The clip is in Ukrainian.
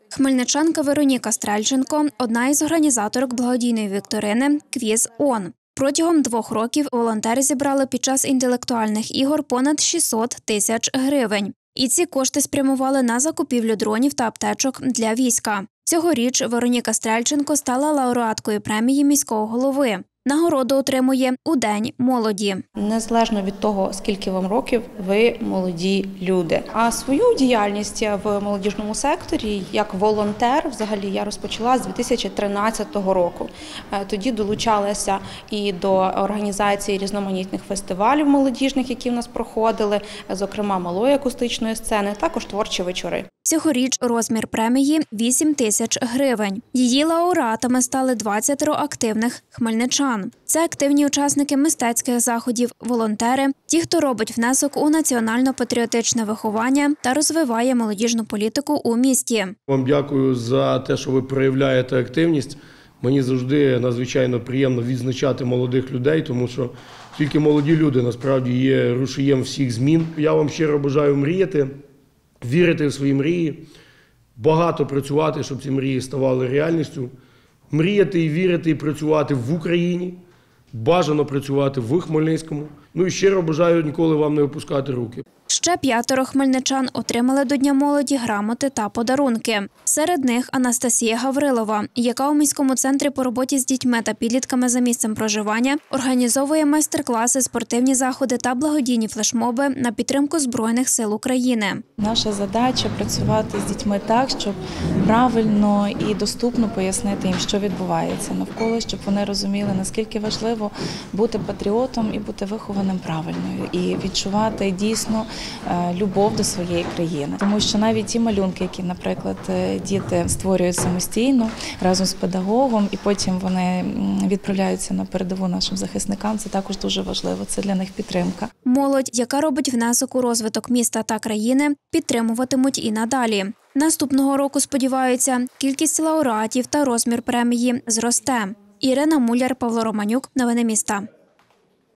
Хмельничанка Вероніка Стрельченко – одна із організаторок благодійної вікторини «Квіз ОН». Протягом 2 років волонтери зібрали під час інтелектуальних ігор понад 600 тисяч гривень. І ці кошти спрямували на закупівлю дронів та аптечок для війська. Цьогоріч Вероніка Стрельченко стала лауреаткою премії міського голови. Нагороду отримує у День молоді. Незалежно від того, скільки вам років, ви молоді люди. А свою діяльність в молодіжному секторі як волонтер взагалі я розпочала з 2013 року. Тоді долучалася і до організації різноманітних фестивалів молодіжних, які в нас проходили, зокрема малої акустичної сцени, також творчі вечори. Цьогоріч розмір премії – 8 тисяч гривень. Її лауреатами стали 20 активних хмельничан. Це активні учасники мистецьких заходів, волонтери, ті, хто робить внесок у національно-патріотичне виховання та розвиває молодіжну політику у місті. Вам дякую за те, що ви проявляєте активність. Мені завжди надзвичайно приємно відзначати молодих людей, тому що тільки молоді люди насправді є рушієм всіх змін. Я вам щиро бажаю мріяти, вірити в свої мрії, багато працювати, щоб ці мрії ставали реальністю, мріяти і вірити і працювати в Україні, бажано працювати в Хмельницькому. Ну і щиро бажаю ніколи вам не опускати руки. Ще 5 хмельничан отримали до Дня молоді грамоти та подарунки. Серед них Анастасія Гаврилова, яка у міському центрі по роботі з дітьми та підлітками за місцем проживання організовує майстер-класи, спортивні заходи та благодійні флешмоби на підтримку Збройних сил України. Наша задача – працювати з дітьми так, щоб правильно і доступно пояснити їм, що відбувається навколо, щоб вони розуміли, наскільки важливо бути патріотом і бути вихованим правильною, і відчувати дійсно любов до своєї країни. Тому що навіть ті малюнки, які, наприклад, діти створюють самостійно разом з педагогом, і потім вони відправляються на передову нашим захисникам, це також дуже важливо, це для них підтримка. Молодь, яка робить внесок у розвиток міста та країни, підтримуватимуть і надалі. Наступного року, сподіваються, кількість лауреатів та розмір премії зросте. Ірина Муляр, Павло Романюк. Новини міста.